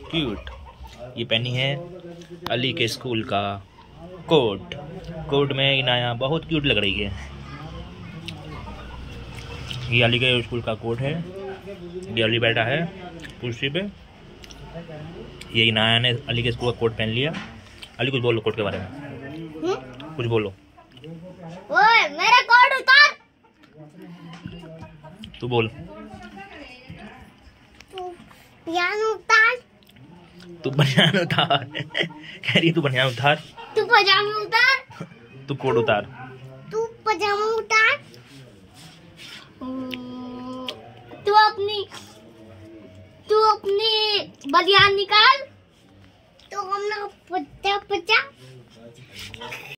Cute. ये पहनी है अली के स्कूल का कोट। कोट में इनाया बहुत क्यूट लग रही है। ये अली के स्कूल का कोट है। ये अली बैठा है कुर्सी पे। ये इनाया ने अली के स्कूल का कोट पहन लिया। अली कुछ बोलो कोट के बारे में। कुछ बोलो। ओए मेरा कोट उतार। तू बोल। बनियान उतार। तू बनियान उतार। कह रही तू बनियान उतार। तू पजामा उतार। तू कोट उतार। तू पजामा उतार। तू अपनी बनियान निकाल। तो हमने पचा